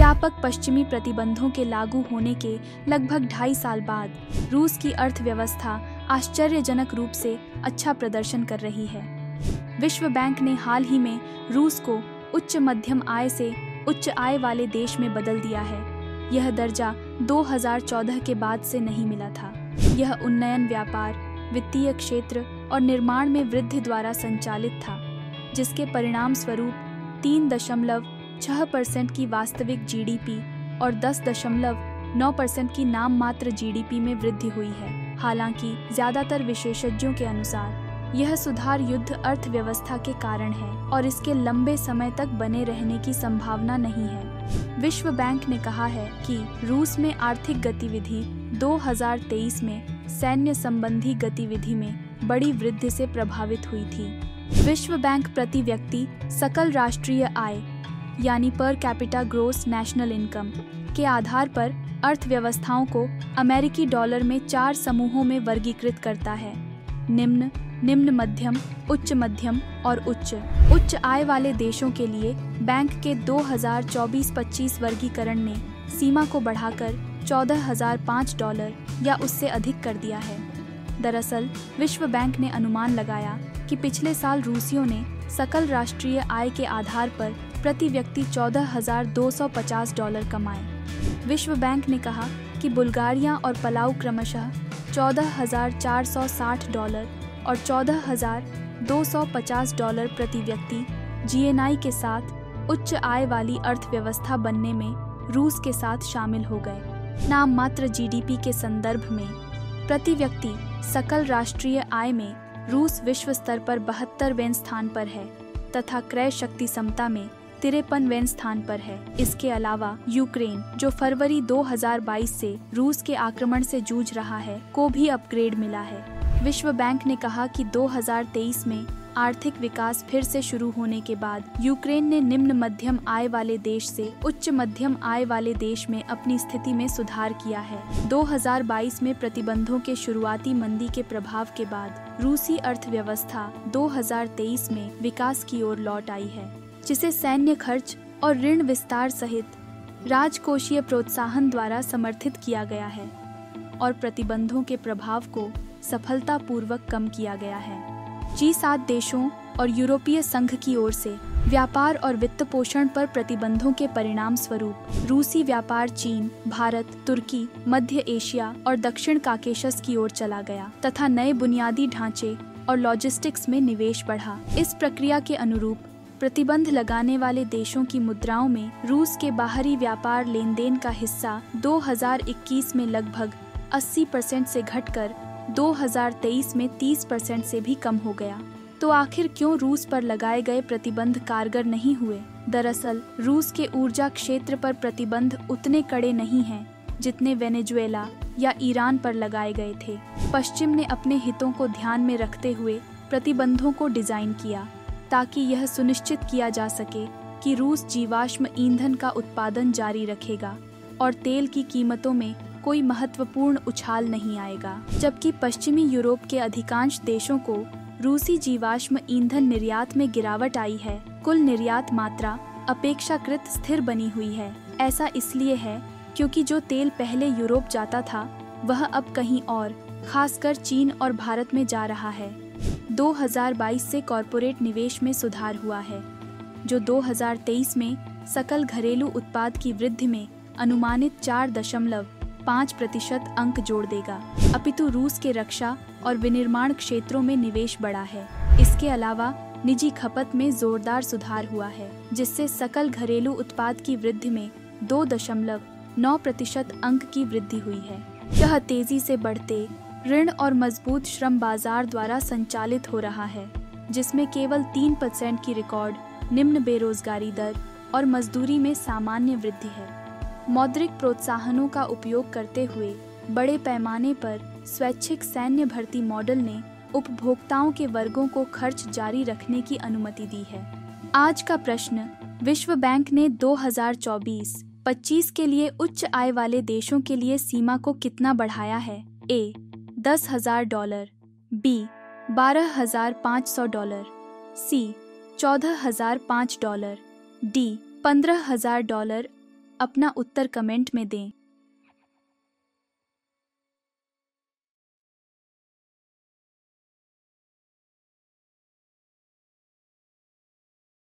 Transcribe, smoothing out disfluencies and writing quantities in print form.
व्यापक पश्चिमी प्रतिबंधों के लागू होने के लगभग 2.5 साल बाद रूस की अर्थव्यवस्था आश्चर्यजनक रूप से अच्छा प्रदर्शन कर रही है। विश्व बैंक ने हाल ही में रूस को उच्च मध्यम आय से उच्च आय वाले देश में बदल दिया है। यह दर्जा 2014 के बाद से नहीं मिला था। यह उन्नयन, व्यापार, वित्तीय क्षेत्र और निर्माण में वृद्धि द्वारा संचालित था, जिसके परिणाम स्वरूप 3.6% की वास्तविक जीडीपी और 10.9% की नाम मात्र जीडीपी में वृद्धि हुई है। हालांकि ज्यादातर विशेषज्ञों के अनुसार यह सुधार युद्ध अर्थव्यवस्था के कारण है और इसके लंबे समय तक बने रहने की संभावना नहीं है। विश्व बैंक ने कहा है कि रूस में आर्थिक गतिविधि 2023 में सैन्य संबंधी गतिविधि में बड़ी वृद्धि से प्रभावित हुई थी। विश्व बैंक प्रति व्यक्ति सकल राष्ट्रीय आय यानी per capita gross national income के आधार पर अर्थव्यवस्थाओं को अमेरिकी डॉलर में 4 समूहों में वर्गीकृत करता है: निम्न, निम्न मध्यम, उच्च मध्यम और उच्च। उच्च आय वाले देशों के लिए बैंक के 2024-25 वर्गीकरण ने सीमा को बढ़ाकर $14,005 या उससे अधिक कर दिया है। दरअसल विश्व बैंक ने अनुमान लगाया कि पिछले साल रूसियों ने सकल राष्ट्रीय आय के आधार पर प्रति व्यक्ति $14,250 कमाए। विश्व बैंक ने कहा कि बुल्गारिया और पलाऊ क्रमशः $14,460 और $14,250 प्रति व्यक्ति जीएनआई के साथ उच्च आय वाली अर्थव्यवस्था बनने में रूस के साथ शामिल हो गए। नाम मात्र जीडीपी के संदर्भ में प्रति व्यक्ति सकल राष्ट्रीय आय में रूस विश्व स्तर पर 72वें स्थान पर है तथा क्रय शक्ति समता में 53वें स्थान पर है। इसके अलावा यूक्रेन, जो फरवरी 2022 से रूस के आक्रमण से जूझ रहा है, को भी अपग्रेड मिला है। विश्व बैंक ने कहा कि 2023 में आर्थिक विकास फिर से शुरू होने के बाद यूक्रेन ने निम्न मध्यम आय वाले देश से उच्च मध्यम आय वाले देश में अपनी स्थिति में सुधार किया है। 2022 में प्रतिबंधों के शुरुआती मंदी के प्रभाव के बाद रूसी अर्थव्यवस्था 2023 में विकास की ओर लौट आई है, जिसे सैन्य खर्च और ऋण विस्तार सहित राजकोषीय प्रोत्साहन द्वारा समर्थित किया गया है और प्रतिबंधों के प्रभाव को सफलतापूर्वक कम किया गया है। G7 देशों और यूरोपीय संघ की ओर से व्यापार और वित्त पोषण पर प्रतिबंधों के परिणाम स्वरूप रूसी व्यापार चीन, भारत, तुर्की, मध्य एशिया और दक्षिण काकेशस की ओर चला गया तथा नए बुनियादी ढांचे और लॉजिस्टिक्स में निवेश बढ़ा। इस प्रक्रिया के अनुरूप प्रतिबंध लगाने वाले देशों की मुद्राओं में रूस के बाहरी व्यापार लेन देन का हिस्सा 2021 में लगभग 80% से घटकर 2023 में 30% से भी कम हो गया। तो आखिर क्यों रूस पर लगाए गए प्रतिबंध कारगर नहीं हुए? दरअसल रूस के ऊर्जा क्षेत्र पर प्रतिबंध उतने कड़े नहीं हैं जितने वेनेजुएला या ईरान पर लगाए गए थे। पश्चिम ने अपने हितों को ध्यान में रखते हुए प्रतिबंधों को डिजाइन किया ताकि यह सुनिश्चित किया जा सके कि रूस जीवाश्म ईंधन का उत्पादन जारी रखेगा और तेल की कीमतों में कोई महत्वपूर्ण उछाल नहीं आएगा। जबकि पश्चिमी यूरोप के अधिकांश देशों को रूसी जीवाश्म ईंधन निर्यात में गिरावट आई है, कुल निर्यात मात्रा अपेक्षाकृत स्थिर बनी हुई है। ऐसा इसलिए है क्योंकि जो तेल पहले यूरोप जाता था वह अब कहीं और, खासकर चीन और भारत में जा रहा है। 2022 से कॉरपोरेट निवेश में सुधार हुआ है, जो 2023 में सकल घरेलू उत्पाद की वृद्धि में अनुमानित 4.5% अंक जोड़ देगा। अपितु रूस के रक्षा और विनिर्माण क्षेत्रों में निवेश बढ़ा है। इसके अलावा निजी खपत में जोरदार सुधार हुआ है, जिससे सकल घरेलू उत्पाद की वृद्धि में 2.9% अंक की वृद्धि हुई है। यह तेजी से बढ़ते ऋण और मजबूत श्रम बाजार द्वारा संचालित हो रहा है, जिसमें केवल 3% की रिकॉर्ड निम्न बेरोजगारी दर और मजदूरी में सामान्य वृद्धि है। मौद्रिक प्रोत्साहनों का उपयोग करते हुए बड़े पैमाने पर स्वैच्छिक सैन्य भर्ती मॉडल ने उपभोक्ताओं के वर्गों को खर्च जारी रखने की अनुमति दी है। आज का प्रश्न, विश्व बैंक ने 2024-25 के लिए उच्च आय वाले देशों के लिए सीमा को कितना बढ़ाया है? ए, $10,000, बी, $12,500, सी, $14,005, डी, $15,000 अपना उत्तर कमेंट में दें।